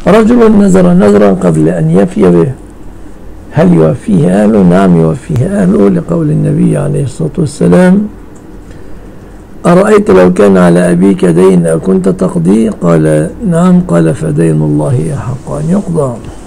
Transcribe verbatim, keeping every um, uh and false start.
رجل نذر نذرا قبل أن يفي به، هل يوفيه أهله؟ نعم يوفيه أهله، لقول النبي عليه الصلاة والسلام: أرأيت لو كان على أبيك دين أكنت تقضيه؟ قال: نعم. قال: فدين الله أحق أن يقضى.